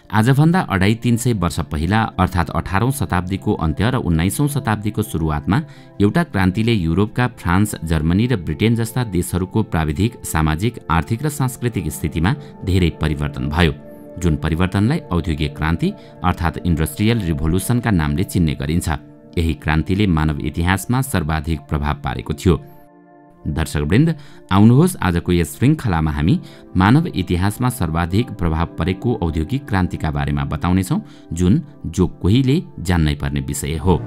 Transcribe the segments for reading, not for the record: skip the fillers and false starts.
आजभन्दा 250-300 वर्ष पहिला अर्थात् 18औं शताब्दीको अन्त्य र 19औं शताब्दीको सुरुवातमा एउटा क्रान्तिले युरोपका फ्रान्स, जर्मनी र ब्रिटेन जस्ता देशहरूको प्राविधिक, सामाजिक, आर्थिक र सांस्कृतिक स्थितिमा धेरै परिवर्तन भयो, जुन परिवर्तनलाई औद्योगिक क्रान्ति अर्थात् इन्डस्ट्रियल रिभोल्युसनका नामले चिन्ने गरिन्छ। यही क्रान्तिले मानव इतिहासमा सर्वाधिक प्रभाव पारेको थियो। दर्शकवृन्द, आउनुहोस् आजको यस श्रृङ्खलामा हामी मानव इतिहासमा सर्वाधिक प्रभाव परेको औद्योगिक क्रान्तिका बारेमा बताउनेछौँ, जुन जो कोहीले जान्नै पर्ने विषय हो।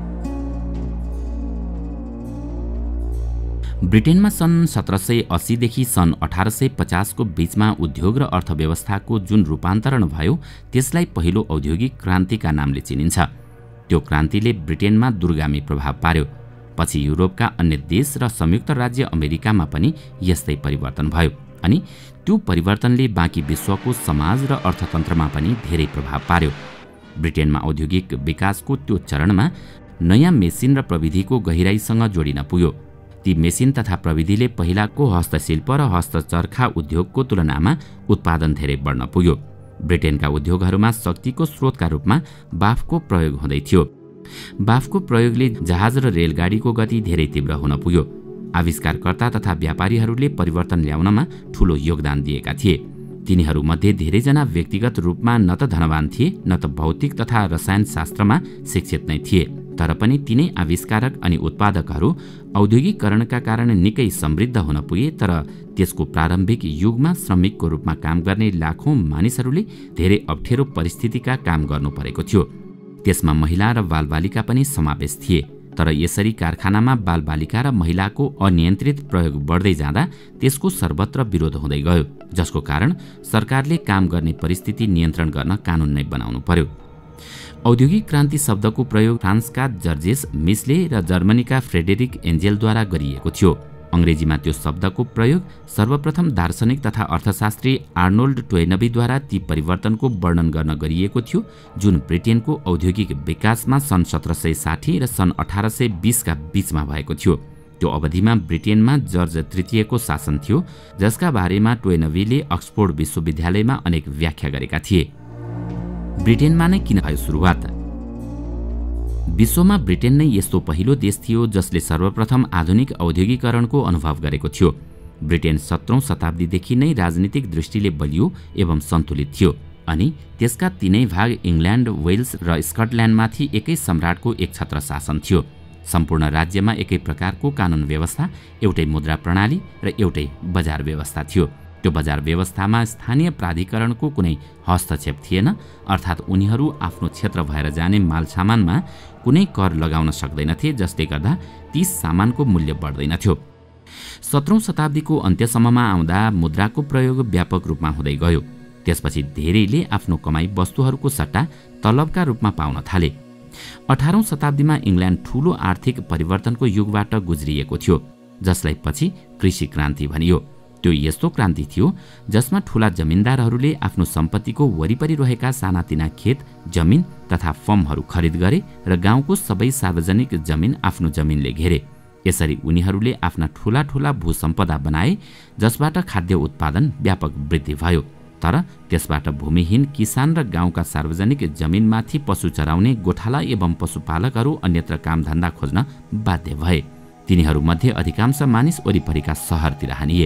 ब्रिटेनमा सन् 1780 देखि सन् 1850 को बीचमा उद्योग र अर्थव्यवस्थाको जुन रूपान्तरण भयो त्यसलाई पहिलो औद्योगिक क्रान्तिका नामले चिनिन्छ। त्यो क्रान्तिले ब्रिटेनमा दूरगामी प्रभाव पार्यो। पछि युरोपका अन्य देश र संयुक्त राज्य अमेरिकामा पनि यस्तै परिवर्तन भयो अनि त्यो परिवर्तनले बाँकी विश्वको समाज र अर्थतन्त्रमा पनि धेरै प्रभाव पार्यो। ब्रिटेनमा औद्योगिक विकासको त्यो चरणमा नयाँ मेसिन र प्रविधिको गहिराईसँग जोडिन पुग्यो। ती मेसिन तथा प्रविधिले पहिलाको हस्तशिल्प र हस्तचर्खा उद्योगको तुलनामा उत्पादन धेरै बढ्न पुग्यो। ब्रिटेनका उद्योगहरूमा शक्तिको स्रोतका रूपमा बाफको प्रयोग हुँदै थियो। बाफको प्रयोगले जहाज र रेलगाडीको गति धेरै तीव्र हुन पुग्यो। आविष्कारकर्ता तथा व्यापारीहरूले परिवर्तन ल्याउनमा ठूलो योगदान दिएका थिए। तिनीहरूमध्ये धेरैजना व्यक्तिगत रूपमा न त धनवान थिए न त भौतिक तथा रसायनशास्त्रमा शिक्षित नै थिए, तर पनि तिनै आविष्कारक अनि उत्पादकहरू औद्योगिकरणका कारण निकै समृद्ध हुन पुगे। तर त्यसको प्रारम्भिक युगमा श्रमिकको रूपमा काम गर्ने लाखौं मानिसहरूले धेरै अप्ठ्यारो परिस्थितिका काम गर्नु परेको थियो। त्यसमा महिला र बालबालिका पनि समावेश थिए। तर यसरी कारखानामा बालबालिका र महिलाको अनियन्त्रित प्रयोग बढ्दै जाँदा त्यसको सर्वत्र विरोध हुँदै गयो, जसको कारण सरकारले काम गर्ने परिस्थिति नियन्त्रण गर्न कानून नै बनाउनु पर्यो। औद्योगिक क्रान्ति शब्दको प्रयोग फ्रान्सका जर्जेस मिसले र जर्मनीका फ्रेडेरिक एन्जेलद्वारा गरिएको थियो। अंग्रेजीमा त्यो शब्दको प्रयोग सर्वप्रथम दार्शनिक तथा अर्थशास्त्री आर्नोल्ड टोयनबीद्वारा ती परिवर्तनको वर्णन गर्न गरिएको थियो जुन ब्रिटेनको औद्योगिक विकासमा सन् 1760 र सन् 1820 का बीचमा भएको थियो। त्यो अवधिमा ब्रिटेनमा जर्ज तृतीयको शासन थियो, जसका बारेमा टोयनबीले अक्सफोर्ड विश्वविद्यालयमा अनेक व्याख्या गरेका थिए। ब्रिटेनमा नै किन भयो सुरुवात? विश्वमा ब्रिटेन नै यस्तो पहिलो देश थियो जसले सर्वप्रथम आधुनिक औद्योगिकरणको अनुभव गरेको थियो। ब्रिटेन 17औं शताब्दीदेखि नै राजनीतिक दृष्टिले बलियो एवं सन्तुलित थियो अनि त्यसका तीनै भाग इङ्ल्यान्ड, वेल्स र स्कटल्यान्डमाथि एकै सम्राटको एकछत्र शासन थियो। सम्पूर्ण राज्यमा एकै प्रकारको कानून व्यवस्था, एउटै मुद्रा प्रणाली र एउटै बजार व्यवस्था थियो। त्यो बजार व्यवस्थामा स्थानीय प्राधिकरणको कुनै हस्तक्षेप थिएन, अर्थात् उनीहरू आफ्नो क्षेत्र भएर जाने माल सामानमा कुनै कर लगाउन सक्दैनथे, जसले गर्दा ती सामानको मूल्य बढ्दैनथ्यो। 17औं शताब्दीको अन्त्यसम्ममा आउँदा मुद्राको प्रयोग व्यापक रूपमा हुँदै गयो। त्यसपछि धेरैले आफ्नो कमाई वस्तुहरूको सट्टा तलबका रूपमा पाउन थाले। 18औं शताब्दीमा इङ्ल्यान्ड ठूलो आर्थिक परिवर्तनको युगबाट गुज्रिएको थियो, जसलाई पछि कृषि क्रान्ति भनियो। त्यो यस्तो क्रान्ति थियो जसमा ठूला जमिनदारहरूले आफ्नो सम्पत्तिको वरिपरि रहेका सानातिना खेत, जमिन तथा फर्महरू खरिद गरे र गाउँको सबै सार्वजनिक जमिन आफ्नो जमिनले घेरे। यसरी उनीहरूले आफ्ना ठूला ठूला भूसम्पदा बनाए, जसबाट खाद्य उत्पादन व्यापक वृद्धि भयो। तर त्यसबाट भूमिहीन किसान र गाउँका सार्वजनिक जमिनमाथि पशु चराउने गोठाला एवं पशुपालकहरू अन्यत्र कामधन्दा खोज्न बाध्य भए। तिनीहरूमध्ये अधिकांश मानिस वरिपरिका शहरतिर हानिए।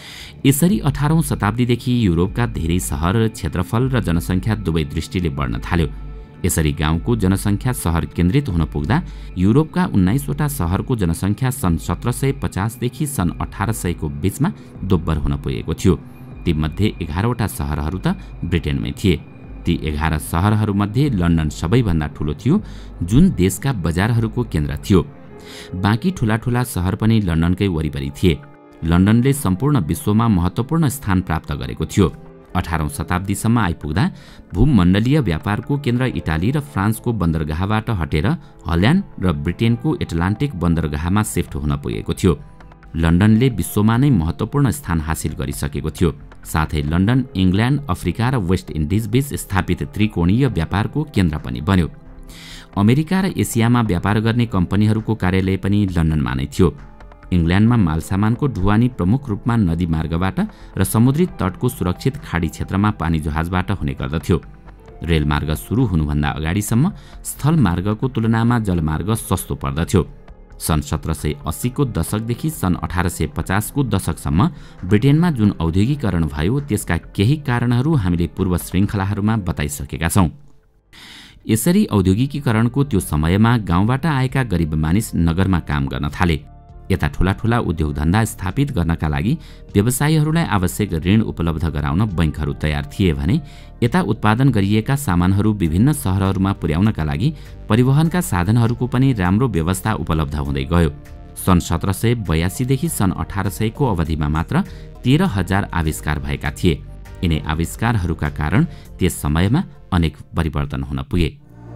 यसरी 18औं शताब्दीदेखि युरोपका धेरै शहर क्षेत्रफल र जनसङ्ख्या दुवै दृष्टिले बढ्न थाल्यो। यसरी गाउँको जनसङ्ख्या शहर केन्द्रित हुन पुग्दा युरोपका 19वटा शहरको जनसङ्ख्या सन् 1750 देखि सन् 1800 को बीचमा दोब्बर हुन पुगेको थियो। तीमध्ये 11वटा शहरहरू त ब्रिटेनमै थिए। ती 11 शहरहरूमध्ये लन्डन सबैभन्दा ठूलो थियो, जुन देशका बजारहरूको केन्द्र थियो। बाँकी ठूला ठूला शहर पनि लन्डनकै वरिपरि थिए। लन्डनले सम्पूर्ण विश्वमा महत्त्वपूर्ण स्थान प्राप्त गरेको थियो। 18औं शताब्दीसम्म आइपुग्दा भूमण्डलीय व्यापारको केन्द्र इटाली र फ्रान्सको बन्दरगाहबाट हटेर हल्यान्ड र ब्रिटेनको एटलान्टिक बन्दरगाहमा शिफ्ट हुन पुगेको थियो। लन्डनले विश्वमा नै महत्त्वपूर्ण स्थान हासिल गरिसकेको थियो। साथै लन्डन इङ्ल्यान्ड, अफ्रिका र वेस्ट इन्डिज बीच स्थापित त्रिकोणीय व्यापारको केन्द्र पनि बन्यो। अमेरिका र एसियामा व्यापार गर्ने कम्पनीहरूको कार्यालय पनि लन्डनमा नै थियो। इङ्ल्यान्डमा मालसामानको ढुवानी प्रमुख रूपमा नदी मार्गबाट र समुद्री तटको सुरक्षित खाडी क्षेत्रमा पानी जहाजबाट हुने गर्दथ्यो। रेलमार्ग सुरु हुनुभन्दा अगाडिसम्म स्थलमार्गको तुलनामा जलमार्ग सस्तो पर्दथ्यो। सन् 1780 को दशकदेखि सन् 1850 को दशकसम्म ब्रिटेनमा जुन औद्योगिकरण भयो त्यसका केही कारणहरू हामीले पूर्व श्रृङ्खलाहरूमा बताइसकेका छौं। यसरी औद्योगिकीकरणको त्यो समयमा गाउँबाट आएका गरिब मानिस नगरमा काम गर्न थाले। यता ठूला ठूला उद्योग धन्दा स्थापित गर्नका लागि व्यवसायीहरूलाई आवश्यक ऋण उपलब्ध गराउन बैंकहरू तयार थिए भने यता उत्पादन गरिएका सामानहरू विभिन्न शहरहरूमा पुर्याउनका लागि परिवहनका साधनहरूको पनि राम्रो व्यवस्था उपलब्ध हुँदै गयो। सन् 1782 देखि सन् 1800 को अवधिमा मात्र 13,000 आविष्कार भएका थिए। यिनै आविष्कारहरूका कारण त्यस समयमा अनेक परिवर्तन हुन पुगे।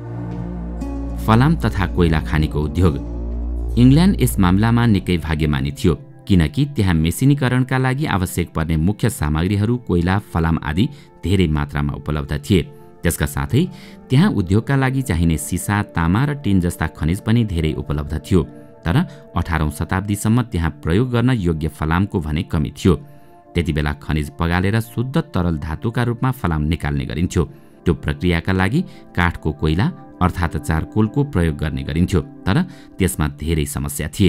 फलाम तथा कोइला खानीको उद्योग। इङ्ल्यान्ड यस मामलामा निकै भाग्यमानी थियो, किनकि त्यहाँ मेसिनीकरणका लागि आवश्यक पर्ने मुख्य सामग्रीहरू कोइला, फलाम आदि धेरै मात्रामा उपलब्ध थिए। त्यसका साथै त्यहाँ उद्योगका लागि चाहिने सिसा, तामा र टिन जस्ता खनिज पनि धेरै उपलब्ध थियो। तर 18औं शताब्दीसम्म त्यहाँ प्रयोग गर्न योग्य फलामको भने कमी थियो। त्यतिबेला खनिज पगालेर शुद्ध तरल धातुका रूपमा फलाम निकाल्ने गरिन्थ्यो। त्यो प्रक्रियाका लागि काठको कोइला अर्थात् चारकोलको प्रयोग गर्ने गरिन्थ्यो, तर त्यसमा धेरै समस्या थिए।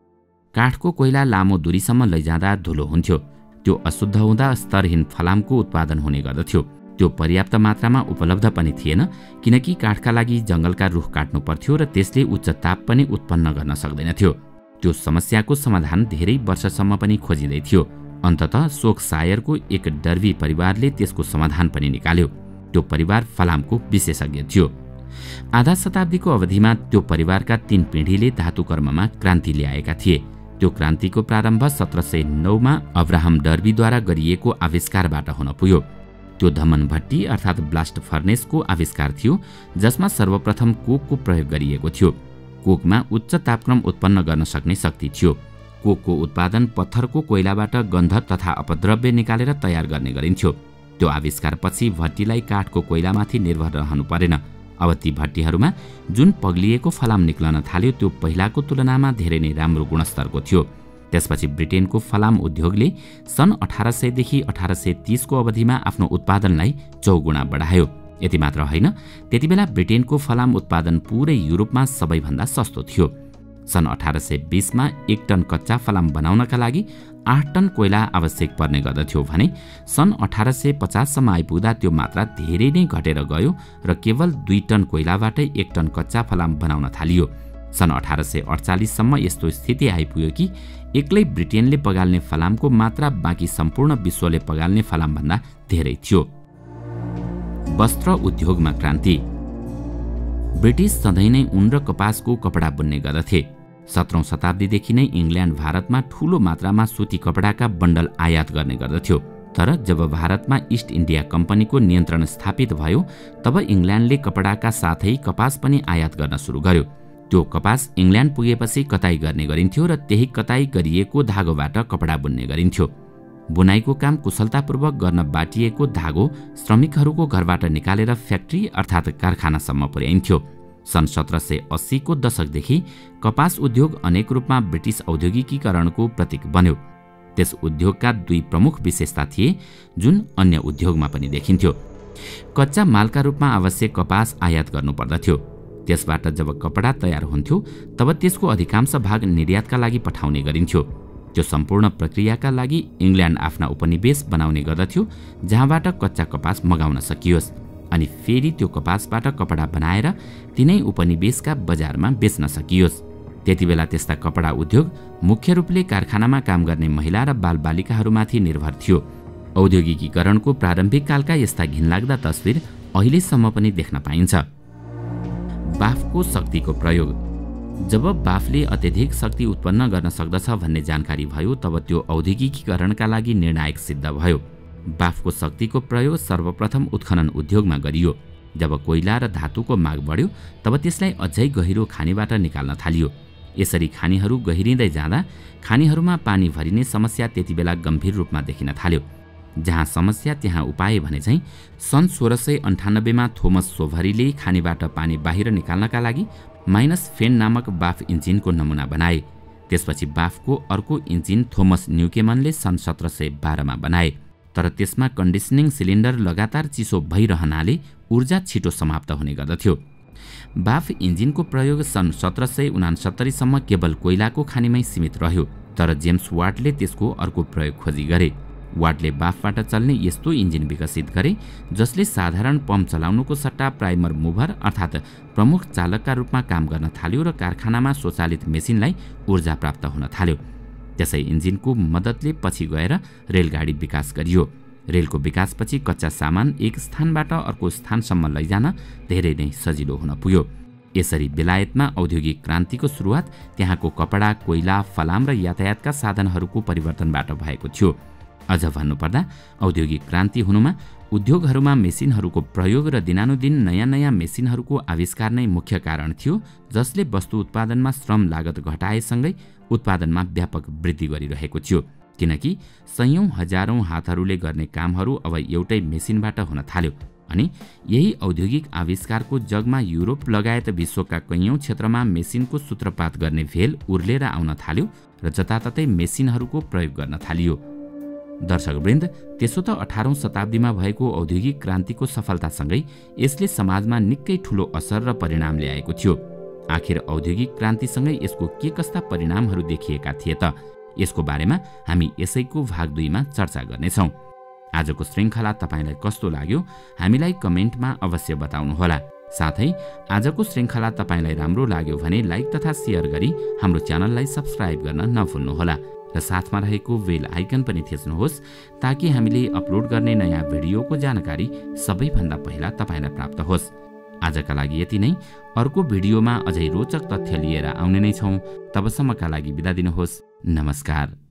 काठको कोइला लामो दूरीसम्म लैजाँदा धुलो हुन्थ्यो। त्यो अशुद्ध हुँदा स्तरहीन फलामको उत्पादन हुने गर्दथ्यो। त्यो पर्याप्त मात्रामा उपलब्ध पनि थिएन, किनकि काठका लागि जङ्गलका रुख काट्नु पर्थ्यो र त्यसले उच्च ताप पनि उत्पन्न गर्न सक्दैनथ्यो। त्यो समस्याको समाधान धेरै वर्षसम्म पनि खोजिँदै थियो। अन्ततः सोक्सायरको एक डर्बी परिवारले त्यसको समाधान पनि निकाल्यो। त्यो परिवार फलामको विशेषज्ञ थियो। आधा शताब्दीको अवधिमा त्यो परिवारका 3 पिँढीले धातुकर्ममा क्रान्ति ल्याएका थिए। त्यो क्रान्तिको प्रारम्भ 1709 मा अब्राहम डर्बीद्वारा गरिएको आविष्कारबाट हुन पुग्यो। त्यो धमन भट्टी अर्थात् ब्लास्ट फर्नेसको आविष्कार थियो, जसमा सर्वप्रथम कोकको प्रयोग गरिएको थियो। कोकमा उच्च तापक्रम उत्पन्न गर्न सक्ने शक्ति थियो। कोकको उत्पादन पत्थरको कोइलाबाट गन्ध तथा अपद्रव्य निकालेर तयार गर्ने गरिन्थ्यो। त्यो आविष्कारपछि भट्टीलाई काठको कोइलामाथि निर्भर रहनु परेन। अब ती भट्टीहरूमा जुन पग्लिएको फलाम निक्लन थाल्यो त्यो पहिलाको तुलनामा धेरै नै राम्रो गुणस्तरको थियो। त्यसपछि ब्रिटेनको फलाम उद्योगले सन् 1800 देखि 1830 को अवधिमा आफ्नो उत्पादनलाई 4 गुणा बढायो। यति मात्र होइन, त्यतिबेला ब्रिटेनको फलाम उत्पादन पूरै युरोपमा सबैभन्दा सस्तो थियो। सन् 1820 मा 1 टन कच्चा फलाम बनाउनका लागि 8 टन कोइला आवश्यक पर्ने गर्दथ्यो भने सन् 1850 सम्म आइपुग्दा त्यो मात्रा धेरै नै घटेर गयो र केवल 2 टन कोइलाबाटै 1 टन कच्चा फलाम बनाउन थालियो। सन् 1848 सम्म यस्तो स्थिति आइपुग्यो कि एक्लै ब्रिटेनले पगाल्ने फलामको मात्रा बाँकी सम्पूर्ण विश्वले पगाल्ने फलामभन्दा धेरै थियो। वस्त्र उद्योगमा क्रान्ति। ब्रिटिस सधैँ नै ऊन र कपासको कपडा बुन्ने गर्दथे। 17औं शताब्दीदेखि नै इङ्ल्यान्ड भारतमा ठूलो मात्रामा सुती कपडाका बन्डल आयात गर्ने गर्दथ्यो। तर जब भारतमा इस्ट इन्डिया कम्पनीको नियन्त्रण स्थापित भयो, तब इङ्ल्यान्डले कपडाका साथै कपास पनि आयात गर्न सुरु गर्यो। त्यो कपास इङ्ल्यान्ड पुगेपछि कताई गर्ने गरिन्थ्यो र त्यही कताई गरिएको धागोबाट कपडा बुन्ने गरिन्थ्यो। बुनाईको काम कुशलतापूर्वक गर्न बाटिएको धागो श्रमिकहरूको घरबाट निकालेर फ्याक्ट्री अर्थात् कारखानासम्म पुर्याइन्थ्यो। सन् 1780 को दशकदेखि कपास उद्योग अनेक रूपमा ब्रिटिस औद्योगिकीकरणको प्रतीक बन्यो। त्यस उद्योगका 2 प्रमुख विशेषता थिए जुन अन्य उद्योगमा पनि देखिन्थ्यो। कच्चा मालका रूपमा आवश्यक कपास आयात गर्नुपर्दथ्यो। त्यसबाट जब कपडा तयार हुन्थ्यो तब त्यसको अधिकांश भाग निर्यातका लागि पठाउने गरिन्थ्यो। त्यो सम्पूर्ण प्रक्रियाका लागि इङ्ल्यान्ड आफ्ना उपनिवेश बनाउने गर्दथ्यो, जहाँबाट कच्चा कपास मगाउन सकियोस् अनि फेरि त्यो कपासबाट कपडा बनाएर तिनै उपनिवेशका बजारमा बेच्न सकियोस्। त्यतिबेला त्यस्ता कपडा उद्योग मुख्य रूपले कारखानामा काम गर्ने महिला र बालबालिकाहरूमाथि निर्भर थियो। औद्योगिकीकरणको प्रारम्भिक कालका यस्ता घिनलाग्दा तस्बिर अहिलेसम्म पनि देख्न पाइन्छ। बाफको शक्तिको प्रयोग। जब बाफले अत्यधिक शक्ति उत्पन्न गर्न सक्दछ भन्ने जानकारी भयो, तब त्यो औद्योगिकीकरणका लागि निर्णायक सिद्ध भयो। बाफको शक्तिको प्रयोग सर्वप्रथम उत्खनन उद्योगमा गरियो। जब कोइला र धातुको माग बढ्यो, तब त्यसलाई अझै गहिरो खानीबाट निकाल्न थालियो। यसरी खानीहरू गहिरिँदै जाँदा खानीहरूमा पानी भरिने समस्या त्यतिबेला गम्भीर रूपमा देखिन थाल्यो। जहाँ समस्या त्यहाँ उपाय भने चाहिँ सन् 1698 मा थोमस सोभरीले खानीबाट पानी बाहिर निकाल्नका लागि माइनस फेन नामक बाफ इन्जिनको नमुना बनाए। त्यसपछि बाफको अर्को इन्जिन थोमस न्युकेमनले सन् 1712 मा बनाए। तर त्यसमा कन्डिसनिङ सिलिन्डर लगातार चिसो भइरहनाले ऊर्जा छिटो समाप्त हुने गर्दथ्यो। बाफ इन्जिनको प्रयोग सन् 1769 सम्म केवल कोइलाको खानीमै सीमित रह्यो, तर जेम्स वाटले त्यसको अर्को प्रयोग खोजी गरे। वाटले बाफबाट चल्ने यस्तो इन्जिन विकसित गरे जसले साधारण पम्प चलाउनुको सट्टा प्राइमर मुभर अर्थात् प्रमुख चालकका रूपमा काम गर्न थाल्यो र कारखानामा स्वचालित मेसिनलाई ऊर्जा प्राप्त हुन थाल्यो। त्यसै इन्जिनको मद्दतले पछि गएर रेलगाडी विकास गरियो। रेलको विकासपछि कच्चा सामान एक स्थानबाट अर्को स्थानसम्म लैजान धेरै नै सजिलो हुन पुग्यो। यसरी बेलायतमा औद्योगिक क्रान्तिको सुरुवात त्यहाँको कपडा, कोइला, फलाम र यातायातका साधनहरूको परिवर्तनबाट भएको थियो। अझ भन्नुपर्दा औद्योगिक क्रान्ति हुनुमा उद्योगहरूमा मेसिनहरूको प्रयोग र दिनानुदिन नयाँ नयाँ मेसिनहरूको आविष्कार नै मुख्य कारण थियो, जसले वस्तु उत्पादनमा श्रम लागत घटाएसँगै उत्पादनमा व्यापक वृद्धि गरिरहेको थियो, किनकि सयौं हजारौं हातहरूले गर्ने कामहरू अब एउटै मेसिनबाट हुन थाल्यो। अनि यही औद्योगिक आविष्कारको जगमा युरोप लगायत विश्वका कैयौं क्षेत्रमा मेसिनको सूत्रपात गर्ने भेल उर्लेर आउन थाल्यो र जताततै मेसिनहरूको प्रयोग गर्न थालियो। दर्शकवृन्द, त्यसो त 18औं शताब्दीमा भएको औद्योगिक क्रान्तिको सफलतासँगै यसले समाजमा निकै ठूलो असर र परिणाम ल्याएको थियो। आखिर औद्योगिक क्रान्तिसँगै यसको के कस्ता परिणामहरू देखिएका थिए त? यसको बारेमा हामी यसैको भाग 2 मा चर्चा गर्नेछौँ। आजको श्रृङ्खला तपाईलाई कस्तो लाग्यो हामीलाई कमेन्टमा अवश्य बताउनुहोला। साथै आजको श्रृङ्खला तपाईलाई राम्रो लाग्यो भने लाइक तथा शेयर गरी हाम्रो च्यानललाई सब्स्क्राइब गर्न नभुल्नुहोला र साथमा रहेको बेल आइकन पनि थिच्नुहोस् ताकि हामीले अपलोड गर्ने नयाँ भिडियोको जानकारी सबैभन्दा पहिला तपाईलाई प्राप्त होस्। आजका लागि यति नै। अर्को भिडियोमा अझै रोचक तथ्य लिएर आउने नै छौँ। तबसम्मका लागि बिदा दिनुहोस्। नमस्कार।